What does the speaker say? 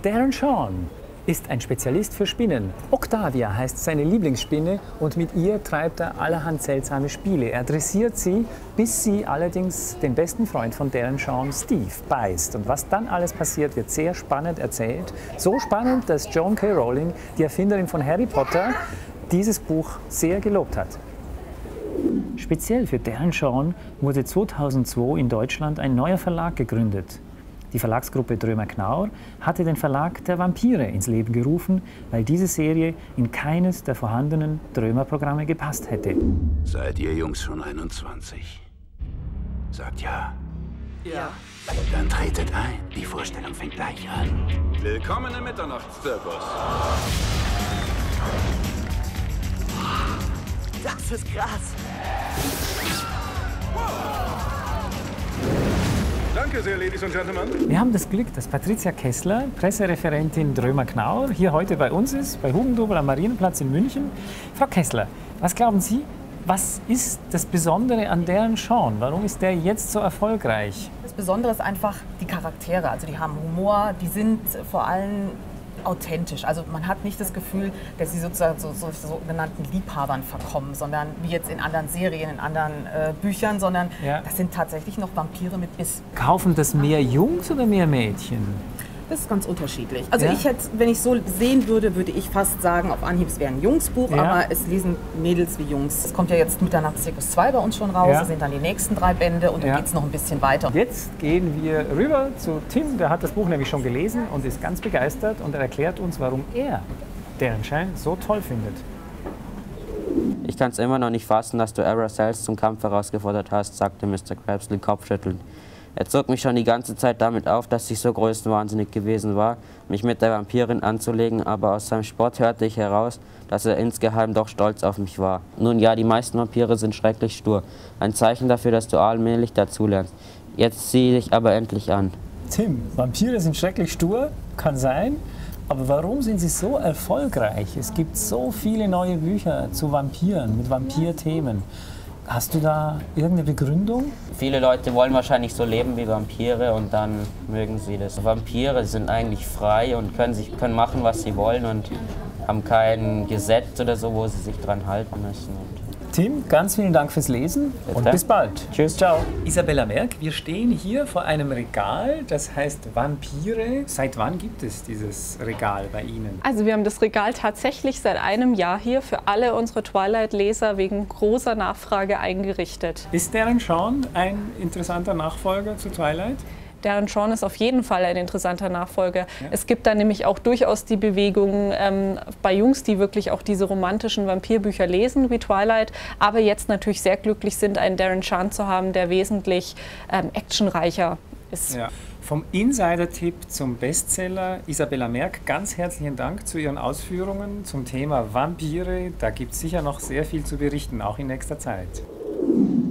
Darren Shan ist ein Spezialist für Spinnen. Octavia heißt seine Lieblingsspinne und mit ihr treibt er allerhand seltsame Spiele. Er dressiert sie, bis sie allerdings den besten Freund von Darren Shan, Steve, beißt. Und was dann alles passiert, wird sehr spannend erzählt. So spannend, dass Joan K. Rowling, die Erfinderin von Harry Potter, dieses Buch sehr gelobt hat. Speziell für Darren Shan wurde 2002 in Deutschland ein neuer Verlag gegründet. Die Verlagsgruppe Drömer-Knaur hatte den Verlag der Vampire ins Leben gerufen, weil diese Serie in keines der vorhandenen Drömer-Programme gepasst hätte. Seid ihr Jungs schon 21? Sagt ja. Ja. Dann tretet ein. Die Vorstellung fängt gleich an. Willkommen im Mitternachtszirkus. Das ist krass. Danke sehr, Ladies und Gentlemen. Wir haben das Glück, dass Patricia Kessler, Pressereferentin Drömer-Knaur, hier heute bei uns ist, bei Hugendubel am Marienplatz in München. Frau Kessler, was glauben Sie, was ist das Besondere an Darren Shan? Warum ist der jetzt so erfolgreich? Das Besondere ist einfach die Charaktere. Also die haben Humor, die sind vor allem authentisch. Also man hat nicht das Gefühl, dass sie sozusagen so sogenannten Liebhabern verkommen, sondern wie jetzt in anderen Serien, in anderen Büchern, sondern das sind tatsächlich noch Vampire mit Biss. Kaufen das mehr Jungs oder mehr Mädchen? Das ist ganz unterschiedlich. Also ich hätte, wenn ich so sehen würde, würde ich fast sagen, auf Anhieb, es wäre ein Jungsbuch, aber es lesen Mädels wie Jungs. Es kommt ja jetzt Mitternachtszirkus 2 bei uns schon raus, das sind dann die nächsten 3 Bände und dann geht es noch ein bisschen weiter. Jetzt gehen wir rüber zu Tim, der hat das Buch nämlich schon gelesen und ist ganz begeistert und er erklärt uns, warum er Darren Shan so toll findet. Ich kann es immer noch nicht fassen, dass du Aracels zum Kampf herausgefordert hast, sagte Mr. Crabsley kopfschüttelnd. Er zog mich schon die ganze Zeit damit auf, dass ich so größenwahnsinnig gewesen war, mich mit der Vampirin anzulegen, aber aus seinem Spott hörte ich heraus, dass er insgeheim doch stolz auf mich war. Nun ja, die meisten Vampire sind schrecklich stur. Ein Zeichen dafür, dass du allmählich dazulernst. Jetzt sieh dich aber endlich an. Tim, Vampire sind schrecklich stur, kann sein, aber warum sind sie so erfolgreich? Es gibt so viele neue Bücher zu Vampiren, mit Vampirthemen. Hast du da irgendeine Begründung? Viele Leute wollen wahrscheinlich so leben wie Vampire und dann mögen sie das. Vampire sind eigentlich frei und können machen, was sie wollen und haben kein Gesetz oder so, wo sie sich dran halten müssen. Tim, ganz vielen Dank fürs Lesen und bis bald. Tschüss. Ciao. Isabella Merck, wir stehen hier vor einem Regal, das heißt Vampire. Seit wann gibt es dieses Regal bei Ihnen? Also wir haben das Regal tatsächlich seit einem Jahr hier für alle unsere Twilight-Leser wegen großer Nachfrage eingerichtet. Ist Darren Shan ein interessanter Nachfolger zu Twilight? Darren Shan ist auf jeden Fall ein interessanter Nachfolger. Ja. Es gibt da nämlich auch durchaus die Bewegung bei Jungs, die wirklich auch diese romantischen Vampirbücher lesen wie Twilight, aber jetzt natürlich sehr glücklich sind, einen Darren Shan zu haben, der wesentlich actionreicher ist. Ja. Vom Insider-Tipp zum Bestseller, Isabella Merck, ganz herzlichen Dank zu Ihren Ausführungen zum Thema Vampire. Da gibt es sicher noch sehr viel zu berichten, auch in nächster Zeit.